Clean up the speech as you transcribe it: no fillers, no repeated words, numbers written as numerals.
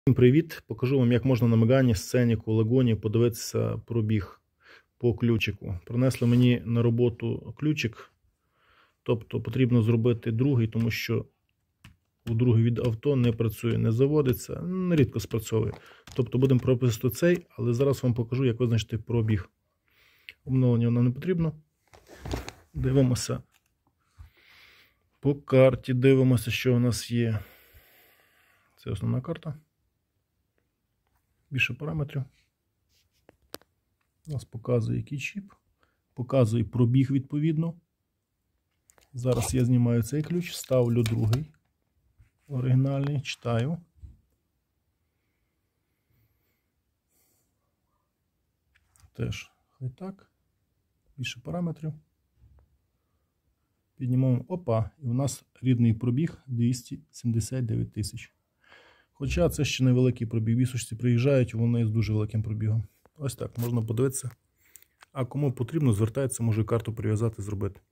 Всім привіт! Покажу вам, як можна на Мегані, Сценіку, Лагоні подивитися пробіг по ключику. Принесли мені на роботу ключик, тобто потрібно зробити другий, тому що у другий від авто не працює, не заводиться, нерідко спрацьовує. Тобто будемо прописувати цей, але зараз вам покажу, як визначити пробіг. Обновлення нам не потрібно. Дивимося по карті, дивимося, що у нас є. Це основна карта. Більше параметрів. У нас показує, який чіп. Показує пробіг відповідно. Зараз я знімаю цей ключ, ставлю другий. Оригінальний, читаю. Теж хай так. Більше параметрів. Піднімаємо. Опа! І у нас рідний пробіг 279 тисяч. Хоча це ще невеликий пробіг. Вісочці приїжджають, вони з дуже великим пробігом. Ось так, можна подивитися. А кому потрібно, звертається, може карту прив'язати, зробити.